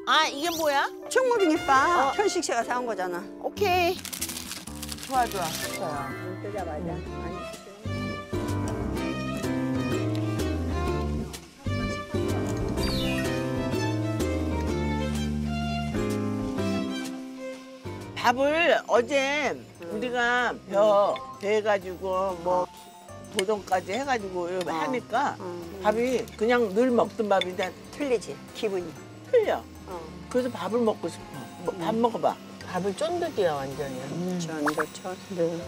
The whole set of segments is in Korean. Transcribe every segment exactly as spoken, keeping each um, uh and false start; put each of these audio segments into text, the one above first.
아, 이게 뭐야? 충무비빔밥 어. 현식 씨가 사온 거잖아. 오케이. 좋아 좋아. 좋아요. 뜨자마자 많이 밥을 어제 우리가 벼, 배가지고 뭐 도전까지 해가지고 이렇게 하니까 음. 밥이 그냥 늘 먹던 밥인데 틀리지 기분이. 틀려. 어. 그래서 밥을 먹고 싶어. 뭐, 밥 먹어봐. 밥을 쫀득이야 완전히. 음. 전도 전도.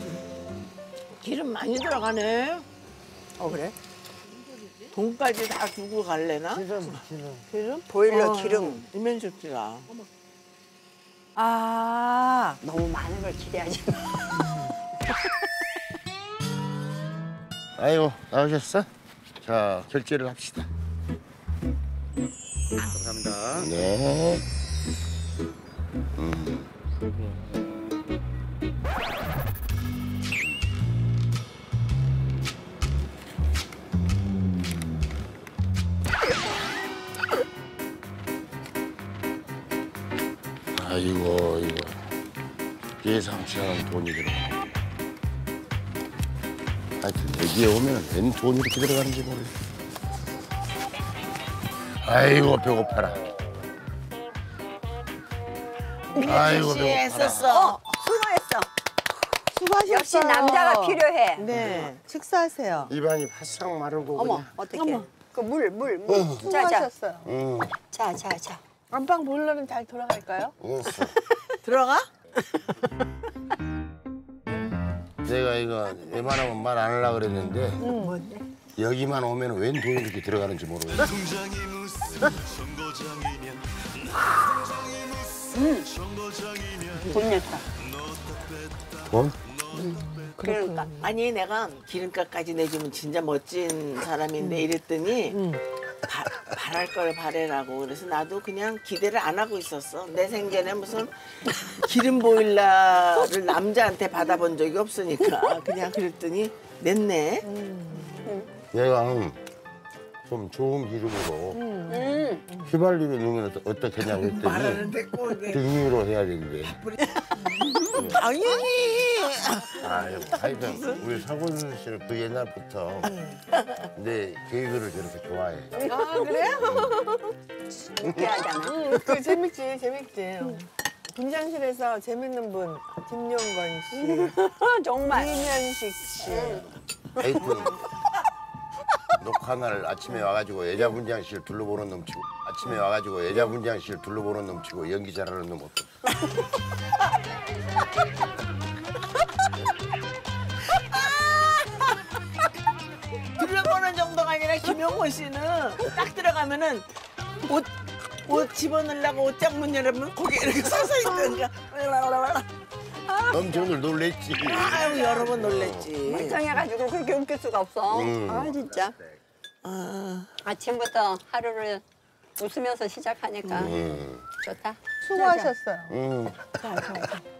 기름 많이 들어가네. 어 그래? 돈까지 다 주고 갈래나? 기름 기름. 기름? 보일러 어, 기름. 이면식지가. 아. 너무 많은 걸 기대하지 마. 아이고 나오셨어? 자 결제를 합시다. 감사합니다. 네. 음. 아이고 이거 예상치 않은 돈이 들어. 하여튼 여기에 오면 웬 돈이 이렇게 들어가는지 모르겠어. 아이고 배고파라. 아이고 씨 배고파라. 애썼어. 수고했어. 수고하셨어요. 역시 남자가 필요해. 네. 식사하세요. 입안이 바싹 마르고 어머 그냥. 어떡해. 그 물 물 물. 어. 자자. 수고하셨어요. 응. 자 자 자. 안방 보일러는 잘 돌아갈까요? 알았어. 들어가? 내가 이거 웬만하면 말 안 하려고 그랬는데 뭔데? 여기만 오면 웬 돈이 이렇게 들어가는지 모르겠어. 돈 냈다. 돈? 그러니까. 아니 내가 기름값까지 내주면 진짜 멋진 사람인데 이랬더니 바, 바랄 걸 바래라고. 그래서 나도 그냥 기대를 안 하고 있었어. 내 생전에 무슨 기름 보일러를 남자한테 받아본 적이 없으니까 그냥 그랬더니 냈네. 내가 좀 좋은 기름으로 음. 휘발유를 넣으면 어떠- 어떻겠냐고 했더니 말하는데 꼭 이게 등유로 해야 된대. 당연히. 아유, 하여튼 우리 서군 씨는 그 옛날부터 내 개그를 저렇게 좋아해. 아 그래요? 웃겨하잖아. 응, 그 재밌지 재밌지. 분장실에서 재밌는 분 김용건 씨, 정말. 이면식 씨. 하여튼 녹화 날 아침에 와가지고 여자 분장실 둘러보는 놈 치고 아침에 와가지고 여자 분장실 둘러보는 놈 치고 연기 잘하는 놈 없어. 둘러보는 정도가 아니라 김용곤 씨는 딱 들어가면은 옷, 옷 집어넣으려고 옷장 문 열으면 거기 이렇게 서서 있던가. 엄청들 놀랬지. 아유 여러 번 놀랬지. 멀쩡해가지고 그렇게 웃길 수가 없어. 음. 아 진짜. 아, 아침부터 하루를 웃으면서 시작하니까 음. 좋다. 수고하셨어요. 음. 자, 자, 자.